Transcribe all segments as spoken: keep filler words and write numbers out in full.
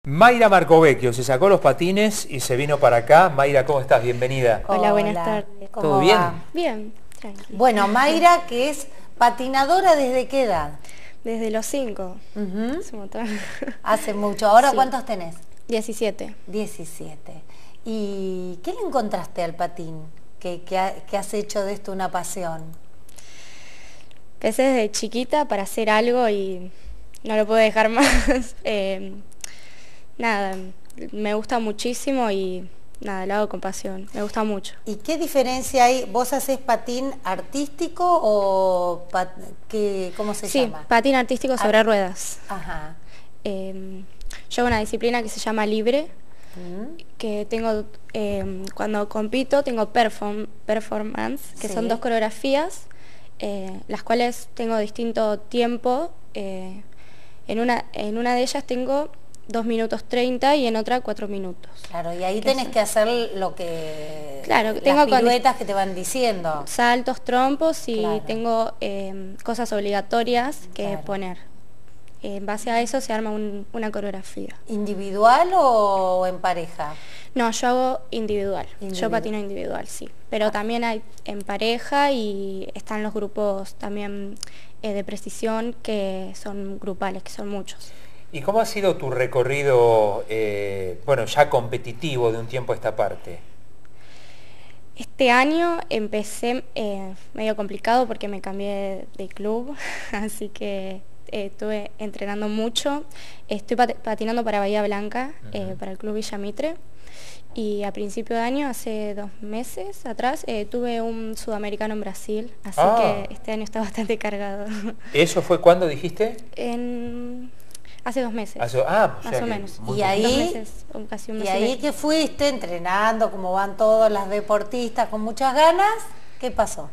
Mayra Marcovecchio se sacó los patines y se vino para acá. Mayra, ¿cómo estás? Bienvenida. Hola, buenas tardes. ¿Todo bien? Va? Bien, tranquilo. Bueno, Mayra, que es patinadora, ¿desde qué edad? Desde los cinco. Uh-huh. Hace un montón. Hace mucho. ¿Ahora Sí. cuántos tenés? diecisiete. diecisiete. ¿Y qué le encontraste al patín? ¿Qué, qué, ha, qué has hecho de esto una pasión? Empecé desde chiquita para hacer algo y no lo puedo dejar más. eh, nada, me gusta muchísimo y nada, lo hago con pasión. Me gusta mucho. ¿Y qué diferencia hay? ¿Vos hacés patín artístico o pat, qué, cómo se sí, llama? Sí, patín artístico sobre Ar ruedas. Ajá. Eh, yo hago una disciplina que se llama libre, uh-huh. que tengo, eh, cuando compito tengo perform, performance, que sí. son dos coreografías, eh, las cuales tengo distinto tiempo. Eh, en, una, en una de ellas tengo dos minutos treinta y en otra cuatro minutos. Claro, y ahí tenés son? que hacer lo que... Claro, las tengo piruetas con, que te van diciendo. Saltos, trompos y claro. tengo eh, cosas obligatorias que claro. poner. En base a eso se arma un, una coreografía. ¿Individual o en pareja? No, yo hago individual. individual. Yo patino individual, sí. Pero ah. también hay en pareja y están los grupos también eh, de precisión que son grupales, que son muchos. ¿Y cómo ha sido tu recorrido, eh, bueno, ya competitivo de un tiempo a esta parte? Este año empecé eh, medio complicado porque me cambié de club, así que eh, estuve entrenando mucho. Estoy pat patinando para Bahía Blanca, uh-huh. eh, para el club Villa Mitre. Y a principio de año, hace dos meses atrás, eh, tuve un sudamericano en Brasil, así ah. que este año está bastante cargado. ¿Eso fue cuándo dijiste? En... Hace dos meses. Hace, ah, más o menos. Y ahí, dos meses, o casi un mes y ahí que fuiste entrenando, como van todas las deportistas con muchas ganas, ¿qué pasó?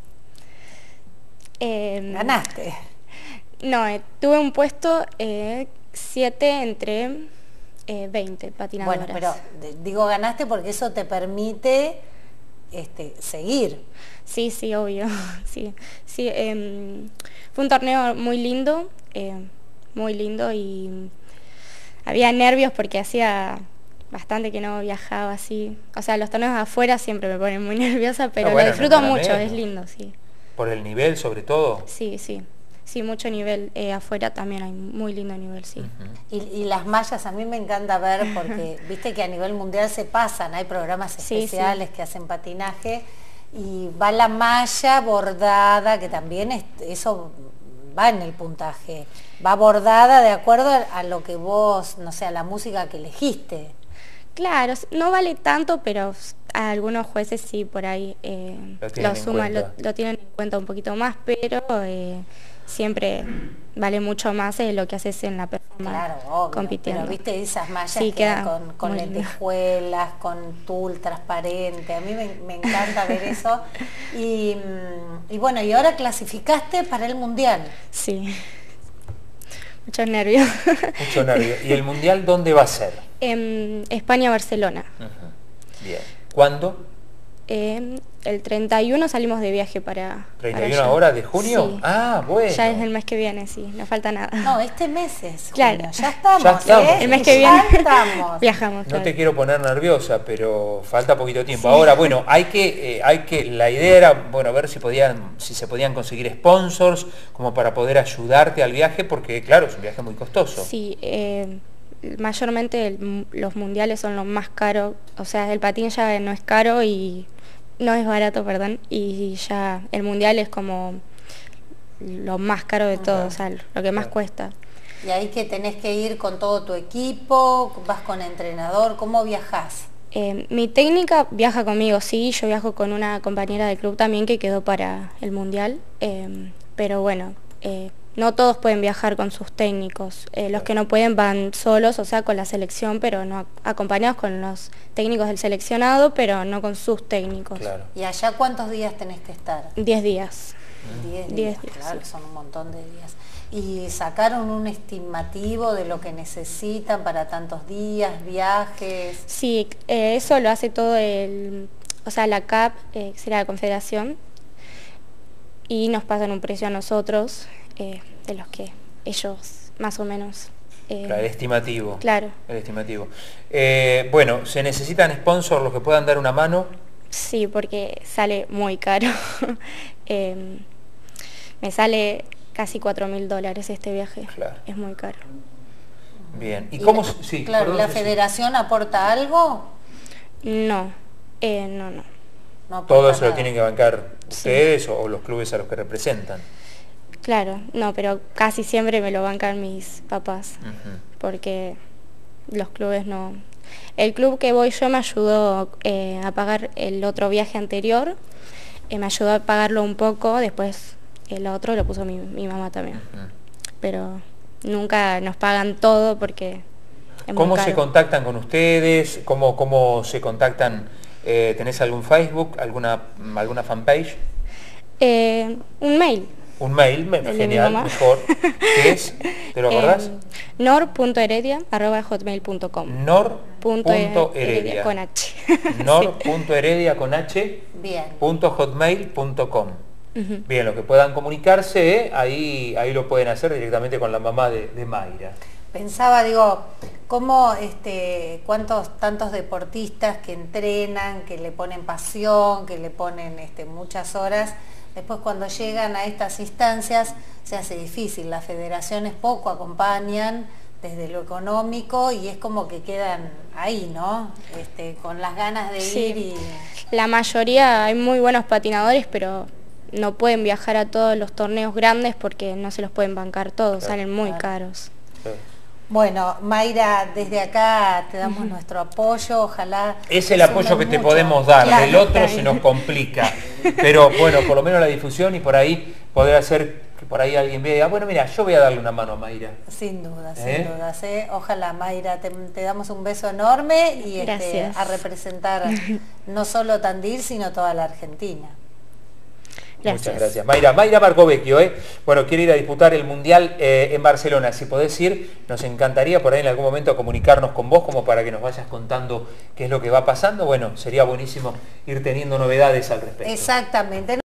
Eh, ¿Ganaste? No, eh, tuve un puesto eh, siete entre eh, veinte patinadoras. Bueno, pero de, digo ganaste porque eso te permite este, seguir. Sí, sí, obvio. sí, sí, eh, fue un torneo muy lindo. Eh, muy lindo y había nervios porque hacía bastante que no viajaba así. O sea, los torneos afuera siempre me ponen muy nerviosa, pero no, bueno, lo disfruto no mucho, es lindo, sí. ¿Por el nivel sobre todo? Sí, sí. Sí, mucho nivel. Eh, afuera también hay muy lindo nivel, sí. Uh-huh. y, y las mallas a mí me encanta ver porque viste que a nivel mundial se pasan, hay programas especiales sí, sí. que hacen patinaje y va la malla bordada, que también es, eso va en el puntaje. Va bordada de acuerdo a lo que vos, no sé, a la música que elegiste. Claro, no vale tanto, pero a algunos jueces sí, por ahí eh, lo, lo suman, lo, lo tienen en cuenta un poquito más, pero eh, siempre vale mucho más eh, lo que haces en la performance. Claro, obvio, compitiendo. Pero viste esas mallas sí, que con, con lentejuelas, con tul transparente, a mí me, me encanta ver eso. Y, y bueno, y ahora clasificaste para el Mundial. Sí. Muchos nervios. Mucho nervio. ¿Y el Mundial dónde va a ser? En España-Barcelona. Uh-huh. Bien. ¿Cuándo? Eh, el treinta y uno salimos de viaje para... ¿treinta y una horas de junio? Sí. Ah, bueno. Ya es el mes que viene, sí, no falta nada. No, este mes es claro. junio. Ya estamos, ya estamos. ¿eh? El mes que viene ya estamos. viajamos. No claro. te quiero poner nerviosa, pero falta poquito tiempo. Sí. Ahora, bueno, hay que, eh, hay que, la idea era, bueno, ver si podían, si se podían conseguir sponsors como para poder ayudarte al viaje, porque claro, es un viaje muy costoso. Sí, eh, mayormente el, los mundiales son los más caros, o sea, el patín ya no es caro y no es barato, perdón, y ya el mundial es como lo más caro de todo, uh-huh. o sea, lo que más uh-huh. cuesta. Y ahí que tenés que ir con todo tu equipo, vas con entrenador, ¿cómo viajás? Eh, mi técnica viaja conmigo, sí, yo viajo con una compañera del club también que quedó para el mundial, eh, pero bueno, eh, no todos pueden viajar con sus técnicos, eh, los que no pueden van solos, o sea, con la selección, pero no acompañados con los técnicos del seleccionado, pero no con sus técnicos. Claro. ¿Y allá cuántos días tenés que estar? Diez días. Diez días, Diez días claro, sí. son un montón de días. ¿Y sacaron un estimativo de lo que necesitan para tantos días, viajes? Sí, eh, eso lo hace todo el, o sea, la C A P, eh, que será la Confederación, y nos pasan un precio a nosotros, eh, de los que ellos más o menos Eh, claro, el estimativo. Claro. El estimativo. Eh, bueno, ¿se necesitan sponsors los que puedan dar una mano? Sí, porque sale muy caro. eh, me sale casi cuatro mil dólares este viaje. Claro. Es muy caro. Bien. ¿Y, y cómo? la, Sí, claro, perdón, ¿la sí. federación aporta algo? No, eh, no, no. No aporta Todo eso nada. lo tienen que bancar Sí. ustedes o, o los clubes a los que representan. Claro, no, pero casi siempre me lo bancan mis papás, Ujú. porque los clubes no... El club que voy yo me ayudó eh, a pagar el otro viaje anterior, eh, me ayudó a pagarlo un poco, después el otro lo puso mi, mi mamá también. Ujú. Pero nunca nos pagan todo porque es muy ¿Cómo se caro. contactan con ustedes? ¿Cómo, cómo se contactan? Eh, ¿Tenés algún Facebook, alguna, alguna fanpage? Eh, un mail. Un mail, me- El de mi genial, mamá. mejor. ¿Qué es? ¿Te lo acordás? Eh, nor punto heredia arroba hotmail punto com. Nor Punto punto heredia heredia. con H. Nor punto heredia con H Bien. punto hotmail punto com. Ujú. Bien, lo que puedan comunicarse, ¿eh? ahí, ahí lo pueden hacer directamente con la mamá de, de Mayra. Pensaba, digo, cómo, este, cuántos tantos deportistas que entrenan, que le ponen pasión, que le ponen este, muchas horas, después cuando llegan a estas instancias se hace difícil, las federaciones poco acompañan desde lo económico y es como que quedan ahí, ¿no? Este, con las ganas de Sí. ir y... La mayoría, hay muy buenos patinadores, pero no pueden viajar a todos los torneos grandes porque no se los pueden bancar todos, Claro. salen muy Claro. caros. Bueno, Mayra, desde acá te damos nuestro apoyo, ojalá... Es el se apoyo sumen que te mucho. podemos dar, Claro. el otro está se bien. nos complica. Pero bueno, por lo menos la difusión y por ahí poder hacer que por ahí alguien vea, bueno, mira, yo voy a darle una mano a Mayra. Sin duda, ¿Eh? sin dudas. ¿eh? Ojalá, Mayra, te, te damos un beso enorme y este, Gracias. a representar no solo Tandil, sino toda la Argentina. Gracias. Muchas gracias. Mayra, Mayra Marcovecchio, ¿eh? Bueno, quiere ir a disputar el Mundial eh, en Barcelona. Si podés ir, nos encantaría por ahí en algún momento comunicarnos con vos como para que nos vayas contando qué es lo que va pasando. Bueno, sería buenísimo ir teniendo novedades al respecto. Exactamente.